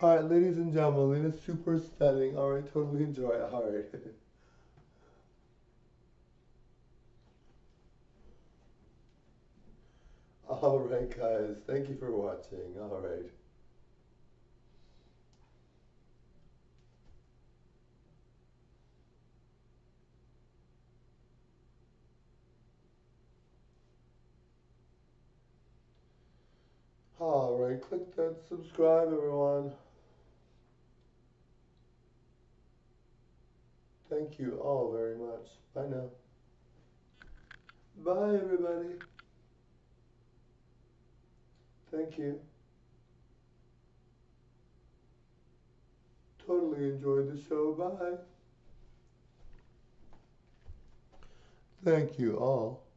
Alright, ladies and gentlemen, Lena's super stunning. Alright, totally enjoy it. Alright. Alright, guys. Thank you for watching. Alright. Alright, click that subscribe, everyone. Thank you all very much. Bye now. Bye, everybody. Thank you. Totally enjoyed the show. Bye. Thank you all.